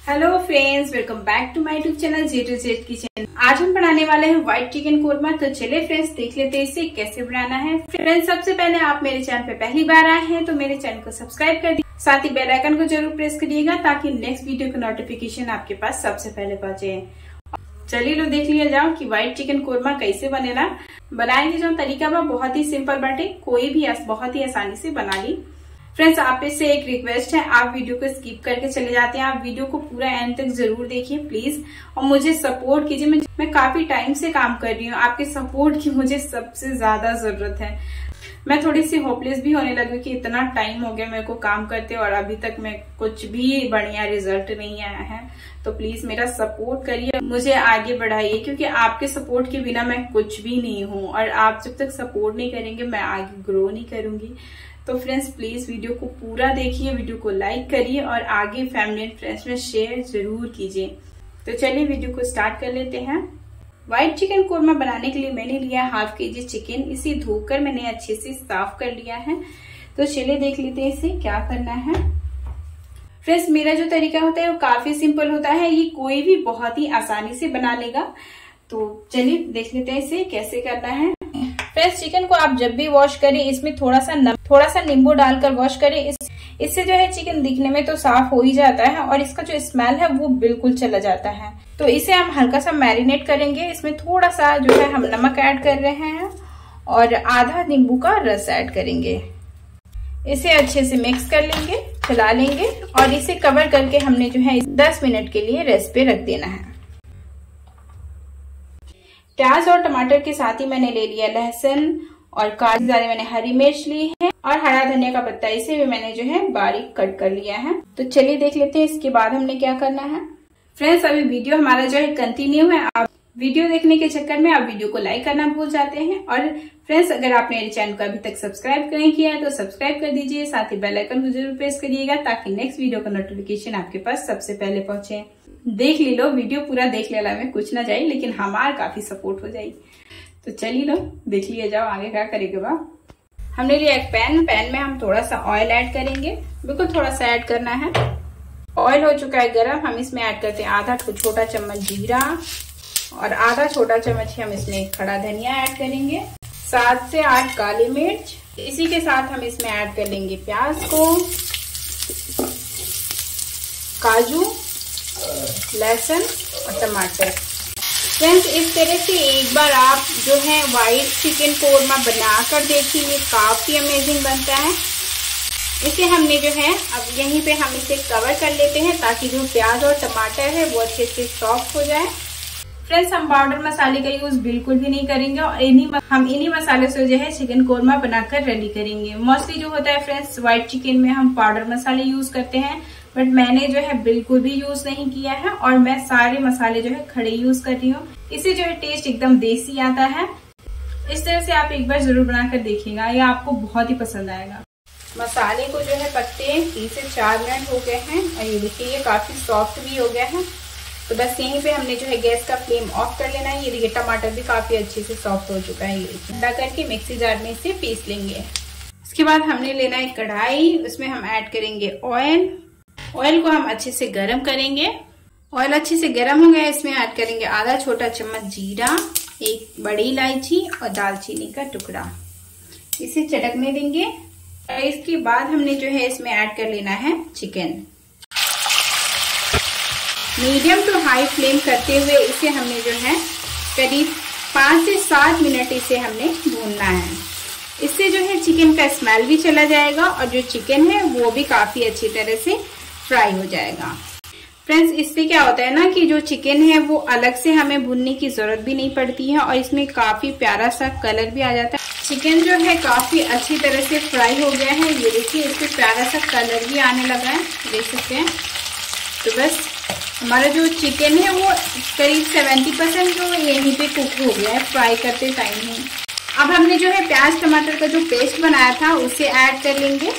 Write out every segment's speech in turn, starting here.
Hello friends, welcome back to my YouTube channel J to Z kitchen. आज हम बनाने वाले हैं व्हाइट चिकन कोरमा। तो चलिए फ्रेंड्स देख लेते हैं इसे कैसे बनाना है। फ्रेंड्स सबसे पहले आप मेरे चैनल पे पहली बार आए हैं तो मेरे चैनल को सब्सक्राइब कर दीजिए, साथ ही बेल आइकन को जरूर प्रेस करिएगा ताकि नेक्स्ट वीडियो का नोटिफिकेशन आपके पास सबसे पहले पहुंचे। चलिए लो देख लिया जाओ कि व्हाइट चिकन कोरमा कैसे बनेगा। बनाएंगे जो तरीका बा बहुत ही सिंपल बाटे, कोई भी बहुत ही आसानी से बना ली। फ्रेंड्स आप से एक रिक्वेस्ट है, आप वीडियो को स्किप करके चले जाते हैं, आप वीडियो को पूरा एंड तक जरूर देखिए प्लीज, और मुझे सपोर्ट कीजिए। मैं काफी टाइम से काम कर रही हूँ, आपके सपोर्ट की मुझे सबसे ज्यादा जरूरत है। मैं थोड़ी सी होपलेस भी होने लगी कि इतना टाइम हो गया मेरे को काम करते और अभी तक मैं कुछ भी बढ़िया रिजल्ट नहीं आया है। तो प्लीज मेरा सपोर्ट करिए, मुझे आगे बढ़ाइए, क्योंकि आपके सपोर्ट के बिना मैं कुछ भी नहीं हूँ और आप जब तक सपोर्ट नहीं करेंगे मैं आगे ग्रो नहीं करूंगी। तो फ्रेंड्स प्लीज वीडियो को पूरा देखिए, वीडियो को लाइक करिए और आगे फैमिली एंड फ्रेंड्स में शेयर जरूर कीजिए। तो चलिए वीडियो को स्टार्ट कर लेते हैं। व्हाइट चिकन कोरमा बनाने के लिए मैंने लिया हाफ केजी चिकन। इसे धोकर मैंने अच्छे से साफ कर लिया है। तो चलिए देख लेते हैं इसे क्या करना है। फ्रेंड्स मेरा जो तरीका होता है वो काफी सिंपल होता है, ये कोई भी बहुत ही आसानी से बना लेगा। तो चलिए देख लेते हैं इसे कैसे करना है। फ्रेंड्स चिकन को आप जब भी वॉश करें इसमें थोड़ा सा नींबू डालकर वॉश करें। इससे जो है चिकन दिखने में तो साफ हो ही जाता है और इसका जो स्मेल है वो बिल्कुल चला जाता है। तो इसे हम हल्का सा मैरिनेट करेंगे। इसमें थोड़ा सा जो है हम नमक ऐड कर रहे हैं और आधा नींबू का रस ऐड करेंगे। इसे अच्छे से मिक्स कर लेंगे, चला लेंगे और इसे कवर करके हमने जो है 10 मिनट के लिए रेस्ट पे रख देना है। प्याज और टमाटर के साथ ही मैंने ले लिया लहसुन और काफी सारे मैंने हरी मिर्च ली है और हरा धनिया का पत्ता, इसे भी मैंने जो है बारीक कट कर लिया है। तो चलिए देख लेते हैं इसके बाद हमने क्या करना है। फ्रेंड्स अभी वीडियो हमारा जो है कंटिन्यू है। आप वीडियो देखने के चक्कर में आप वीडियो को लाइक करना भूल जाते हैं। और फ्रेंड्स अगर आपने मेरे चैनल को अभी तक सब्सक्राइब नहीं किया है तो सब्सक्राइब कर दीजिए, साथ ही बेल आइकन को जरूर प्रेस करिएगा ताकि नेक्स्ट वीडियो का नोटिफिकेशन आपके पास सबसे पहले पहुंचे। देख ली लो, वीडियो पूरा देख लेला में कुछ ना जाए लेकिन हमार काफी सपोर्ट हो जाए। तो चलिए लो देख लिया जाओ आगे क्या करेगा बा। हमने लिया एक पैन में हम थोड़ा सा ऑयल ऐड करेंगे, बिल्कुल थोड़ा सा ऐड करना है। ऑयल हो चुका है गरम, हम इसमें ऐड करते हैं आधा छोटा चम्मच जीरा और आधा छोटा चम्मच हम इसमें खड़ा धनिया ऐड करेंगे, 7 से 8 काली मिर्च। इसी के साथ हम इसमें ऐड कर लेंगे प्याज को, काजू, लहसुन और टमाटर। फ्रेंड्स इस तरह से एक बार आप जो है व्हाइट चिकन कोरमा बनाकर देखिए, काफी अमेजिंग बनता है। इसे हमने जो है अब यहीं पे हम इसे कवर कर लेते हैं ताकि जो प्याज और टमाटर है वो अच्छे से सॉफ्ट हो जाए। फ्रेंड्स हम पाउडर मसाले का यूज बिल्कुल भी नहीं करेंगे और इन्हीं मसाले से जो है चिकन कोरमा बनाकर रेडी करेंगे। मोस्टली जो होता है फ्रेंड्स व्हाइट चिकन में हम पाउडर मसाले यूज करते हैं, बट मैंने जो है बिल्कुल भी यूज नहीं किया है और मैं सारे मसाले जो है खड़े यूज कर रही हूँ। इससे जो है टेस्ट एकदम देसी आता है। इस तरह से आप एक बार जरूर बनाकर देखिएगा, ये आपको बहुत ही पसंद आएगा। मसाले को जो है पकते 3 से 4 मिनट हो गए हैं और ये देखिए ये काफी सॉफ्ट भी हो गया है। तो बस यहीं पे हमने जो है गैस का फ्लेम ऑफ कर लेना है। ये देखिए टमाटर भी काफी अच्छे से सॉफ्ट हो चुका है। ये ठंडा करके मिक्सी जार में इसे पीस लेंगे। इसके बाद हमने लेना है कढ़ाई, उसमें हम ऐड करेंगे ऑयल को हम अच्छे से गर्म करेंगे। ऑयल अच्छे से गर्म हो गया, इसमें ऐड करेंगे आधा छोटा चम्मच जीरा, 1 बड़ी इलायची और दालचीनी का टुकड़ा। इसे चटकने देंगे और इसके बाद हमने जो है इसमें ऐड कर लेना है chicken. Medium to high flame करते हुए इसे हमने जो है करीब 5 से 7 मिनट इसे हमने भूनना है। इससे जो है चिकन का स्मेल भी चला जाएगा और जो चिकन है वो भी काफी अच्छी तरह से फ्राई हो जाएगा। फ्रेंड्स इससे क्या होता है ना कि जो चिकन है वो अलग से हमें भूनने की जरूरत भी नहीं पड़ती है और इसमें काफी प्यारा सा कलर भी आ जाता है। चिकन जो है काफी अच्छी तरह से फ्राई हो गया है। ये देखिए इससे प्यारा सा कलर भी आने लगा है, देख सकते हैं। तो बस हमारा जो चिकन है वो करीब 70% जो यहीं पे कुक हो गया है फ्राई करते टाइम ही। अब हमने जो है प्याज टमाटर का जो पेस्ट बनाया था उसे ऐड कर लेंगे।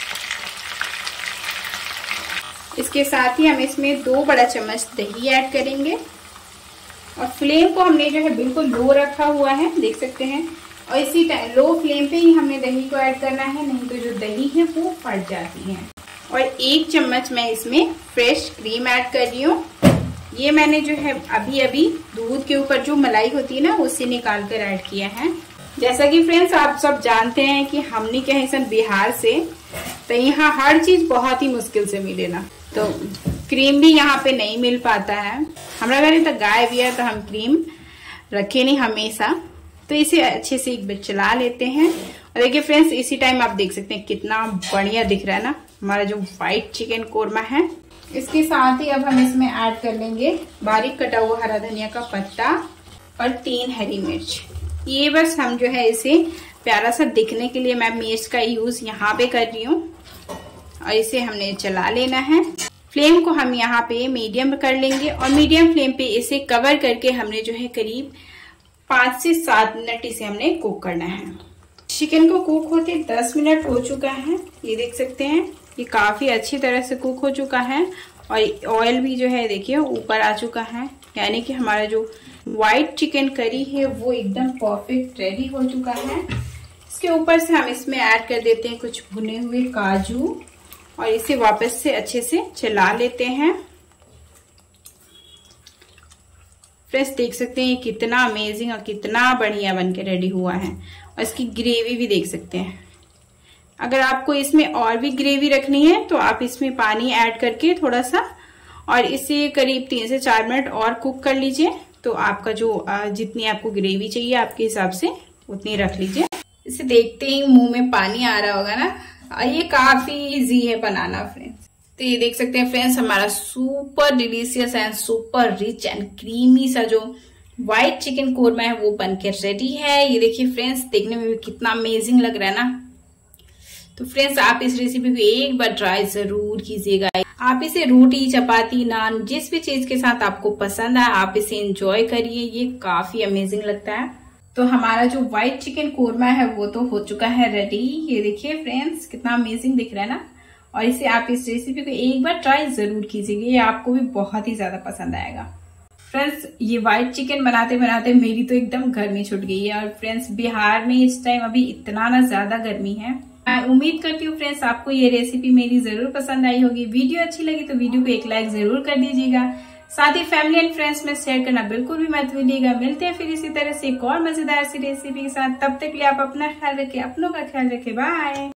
इसके साथ ही हम इसमें 2 बड़ा चम्मच दही ऐड करेंगे और फ्लेम को हमने जो है बिल्कुल लो रखा हुआ है, देख सकते हैं। और इसी लो फ्लेम पे ही हमने दही को ऐड करना है, नहीं तो जो दही है वो फट जाती है। और 1 चम्मच मैं इसमें फ्रेश क्रीम ऐड कर रही हूँ। ये मैंने जो है अभी अभी दूध के ऊपर जो मलाई होती है ना उससे निकाल कर ऐड किया है। जैसा कि फ्रेंड्स आप सब जानते हैं कि हमने क्या है सन बिहार से, तो यहाँ हर चीज बहुत ही मुश्किल से मिले ना, तो क्रीम भी यहाँ पे नहीं मिल पाता है। हमारा घर तो गाय भी है तो हम क्रीम रखे नहीं हमेशा। तो इसे अच्छे से एक बार चला लेते हैं। और देखिए फ्रेंड्स, इसी टाइम आप देख सकते हैं कितना बढ़िया दिख रहा है ना हमारा जो व्हाइट चिकन कोरमा है। इसके साथ ही अब हम इसमें ऐड कर लेंगे बारीक कटा हुआ हरा धनिया का पत्ता और 3 हरी मिर्च। ये बस हम जो है इसे प्यारा सा दिखने के लिए मैं मिर्च का यूज यहाँ पे कर रही हूँ। और इसे हमने चला लेना है। फ्लेम को हम यहाँ पे मीडियम कर लेंगे और मीडियम फ्लेम पे इसे कवर करके हमने जो है करीब 5 से 7 मिनट इसे हमने कुक करना है। चिकन को कुक होते 10 मिनट हो चुका है। ये देख सकते हैं ये काफी अच्छी तरह से कुक हो चुका है और ऑयल भी जो है देखिए ऊपर आ चुका है, यानी कि हमारा जो व्हाइट चिकन करी है वो एकदम परफेक्ट रेडी हो चुका है। इसके ऊपर से हम इसमें ऐड कर देते हैं कुछ भुने हुए काजू और इसे वापस से अच्छे से चला लेते हैं। फ्रेंड्स देख सकते हैं कितना अमेजिंग और कितना बढ़िया बनके रेडी हुआ है। और इसकी ग्रेवी भी देख सकते हैं। अगर आपको इसमें और भी ग्रेवी रखनी है तो आप इसमें पानी ऐड करके थोड़ा सा और इसे करीब 3 से 4 मिनट और कुक कर लीजिए। तो आपका जो जितनी आपको ग्रेवी चाहिए आपके हिसाब से उतनी रख लीजिए। इसे देखते ही मुंह में पानी आ रहा होगा ना। ये काफी इजी है बनाना फ्रेंड्स। तो ये देख सकते हैं फ्रेंड्स हमारा super delicious and super rich and creamy सा जो व्हाइट चिकन कोरमा है वो बनके रेडी है। ये देखिए फ्रेंड्स देखने में भी कितना अमेजिंग लग रहा है ना। तो फ्रेंड्स आप इस रेसिपी को एक बार ट्राई जरूर कीजिएगा। आप इसे रोटी चपाती नान जिस भी चीज के साथ आपको पसंद है आप इसे एंजॉय करिए। ये काफी अमेजिंग लगता है। तो हमारा जो व्हाइट चिकन कोरमा है वो तो हो चुका है रेडी। ये देखिए फ्रेंड्स कितना अमेजिंग दिख रहा है ना। और इसे आप इस रेसिपी को एक बार ट्राई जरूर कीजिएगा, ये आपको भी बहुत ही ज्यादा पसंद आएगा। फ्रेंड्स ये व्हाइट चिकन बनाते बनाते मेरी तो एकदम गर्मी छूट गई है। और फ्रेंड्स बिहार में इस टाइम अभी इतना ना ज्यादा गर्मी है। मैं उम्मीद करती हूँ फ्रेंड्स आपको ये रेसिपी मेरी जरूर पसंद आई होगी। वीडियो अच्छी लगी तो वीडियो को एक लाइक जरूर कर दीजिएगा। साथ ही फैमिली एंड फ्रेंड्स में शेयर करना बिल्कुल भी मत भूलिएगा। मिलते हैं फिर इसी तरह से एक और मजेदार सी रेसिपी के साथ। तब तक के लिए आप अपना ख्याल रखें, अपनों का ख्याल रखें। बाय।